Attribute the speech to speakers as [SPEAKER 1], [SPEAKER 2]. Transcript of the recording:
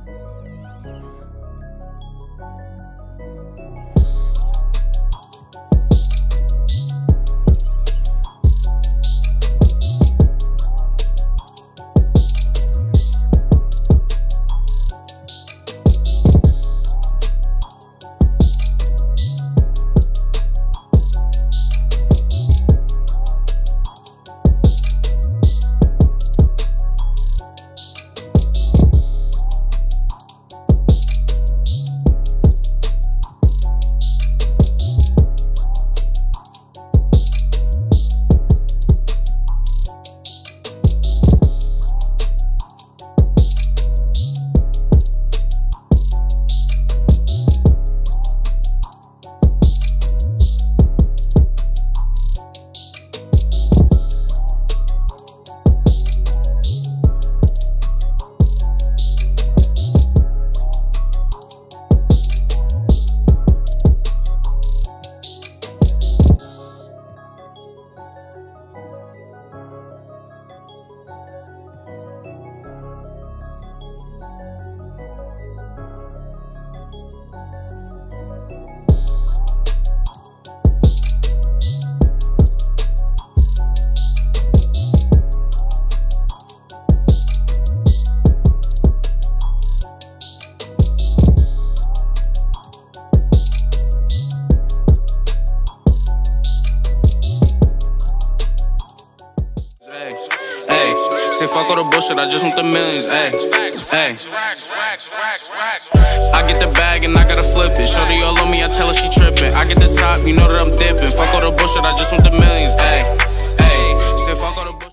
[SPEAKER 1] Say fuck all the bullshit, I just want the millions, ayy, ayy. I get the bag and I gotta flip it. Shorty all on me, I tell her she trippin'. I get the top, you know that I'm dipping. Fuck all the bullshit, I just want the millions, ayy, ayy. Say fuck all the bullshit.